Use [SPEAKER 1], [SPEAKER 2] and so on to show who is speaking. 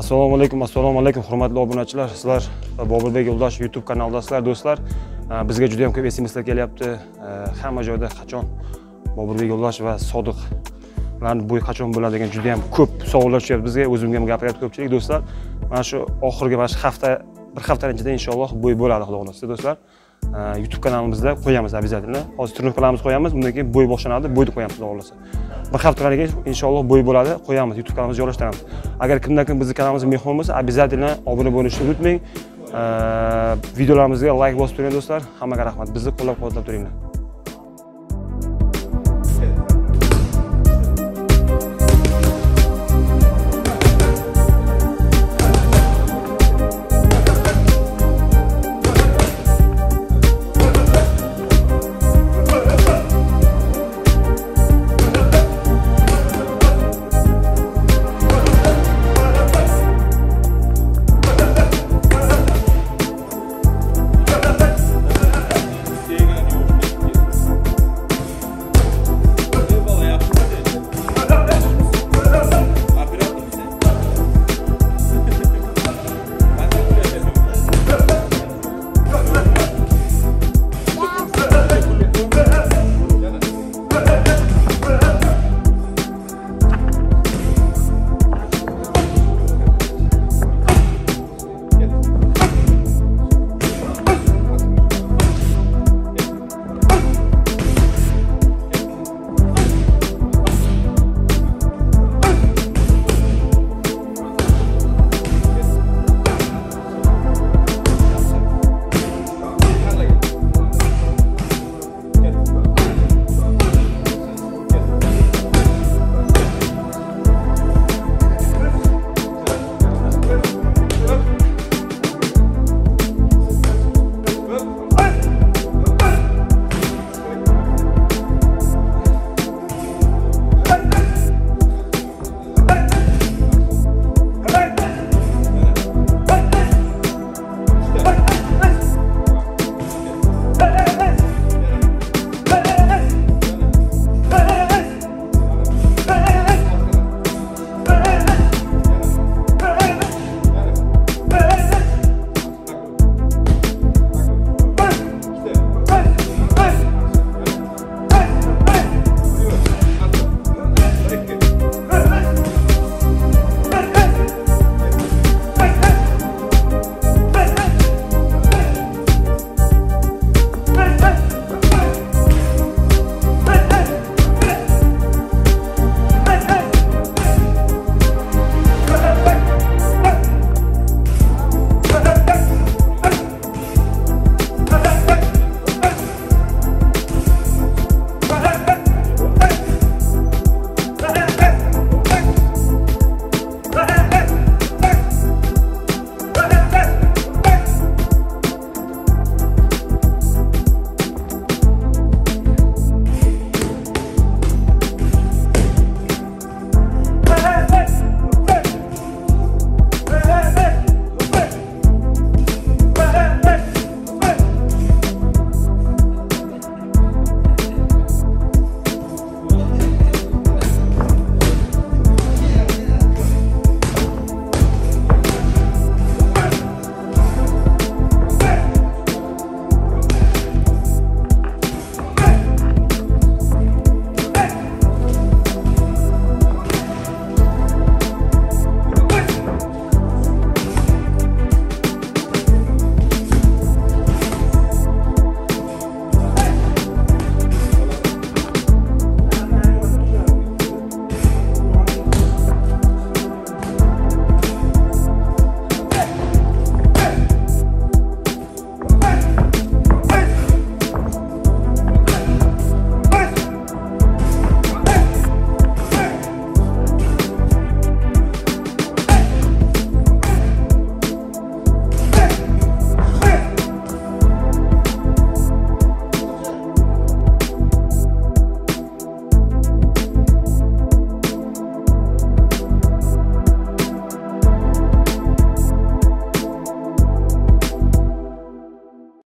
[SPEAKER 1] Assalomu alaykum, hurmatli obunachilar. Sizlar Boburbek Yuldashev YouTube kanalidasizlar, do'stlar. Bizga juda ham ko'p SMSlar kelyapti. Hamma joyda qachon Boburbek Yuldashev va Sodik bo'y qachon bo'ladi degan juda ham ko'p savollar tushyapti bizga. O'zimga ham gapiryapti ko'pchilik do'stlar. Mana shu oxirgi bir haftadan ichida inshaalloh bo'y bo'ladi, xudo xolasa do'stlar. YouTube kanalimizda qo'yamiz обязательно. Hozir trenirovkalarimizni qo'yamiz, bundan keyin bo'y boshlanadi, bo'yni qo'yamiz, xudo xolasa. Bir haftadan keyin inshaalloh bo'y bo'ladi, qo'yamiz, YouTube kanalimizga joylashtiramiz. Agar kimdan-kim bizning kanalimizga mehmon bo'lsa, обязательно obuna bo'lishni unutmang. Videolarimizga like bosib turing do'stlar. Hammaga rahmat. Bizni qo'llab-quvvatlab turinglar.